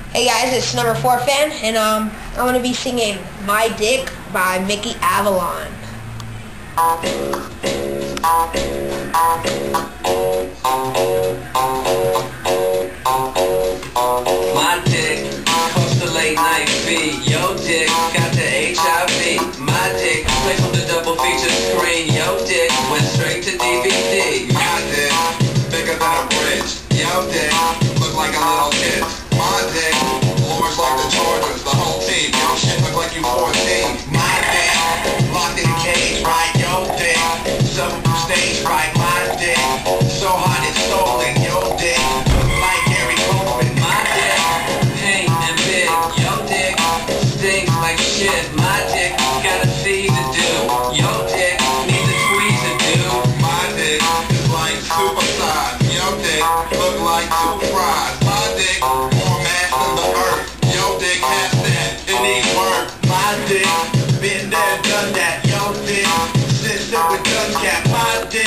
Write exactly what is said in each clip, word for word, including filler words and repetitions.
Hey guys, it's number four fan, and um, I'm gonna be singing "My Dick" by Mickey Avalon. My dick costs a late night fee. Yo dick got the H I V. My dick plays on the double feature screen. Yo dick went straight to D V D. My dick bigger than a bridge. Yo dick look like a little kid. My dick lures like the Chargers, the whole team. Yo shit look like you fourteen. My dick locked in a cage, right? Yo dick suffer from stage fright. My dick so hot it's stolen. Yo dick look like Gary Coleman. My dick paint and big. Yo dick stinks like shit. My dick got a fee to do. Yo dick needs a tweeze to do. My dick is like super size. Yo dick look like two fries. My dick more mass than the earth. Yo dick has that, it needs work. My dick been there, done that. Yo dick sits up with gun cap. My dick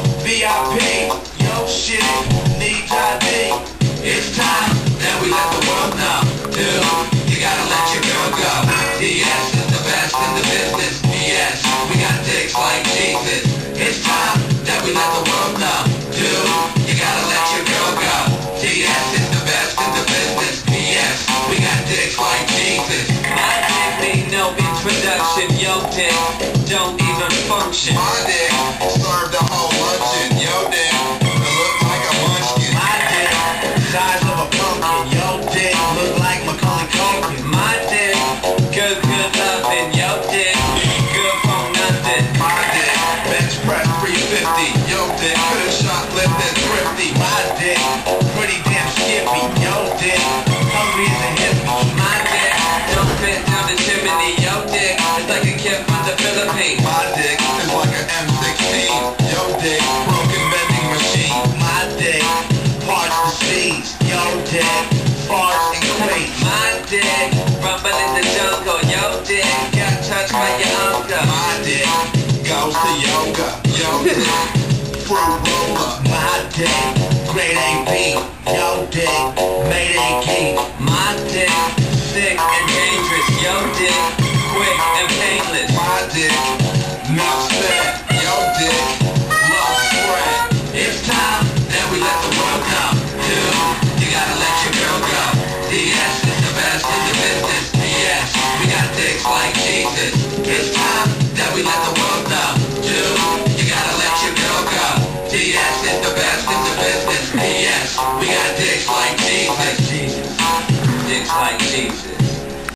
V I P. Yo shit needs I D. It's time that we let the world know. Dude, you gotta let your girl go. D S is the best in the business. Yes, we got dicks like Jesus. It's time that we let the world know. Dude, you gotta let your girl go. D S is the best in the business. Yes, we got dicks like Jesus. My dick need no introduction. Yo dick don't even function. My dick served the whole luncheon. Yo dick it look like a munchkin. My dick size of a pumpkin. Yo dick look like Macaulay Culkin. My dick good, good loving. Yo dick good for nothing. My dick bench press three fifty. Yo dick could've shoplifted thrifty. My dick pretty damn skippy. Yo dick hungry as a hippie. My dick don't fit down the chimney. Yo dick is like a kid from the Philippines. My dick is like an M sixteen. Yo dick broken vending machine. My dick parts the seas. Yo dick farts and quakes. My dick rumble in the jungle. Yo dick got touched by your uncle. My dick goes to yoga. Yo dick fruit roller. My dick grade A B. Yo dick made A key. My dick sick and dangerous. Yo dick quick and painless. My dick not said. Yo dick love spread. It's time that we let the world know. Dude, you gotta let your girl go. D S is the best in the business. Yes, we got dicks like Jesus. It's time that we let the world know. Dude, you gotta let your girl go. D S is the best in the business. Yes, we got dicks like Jesus. Dicks like Jesus.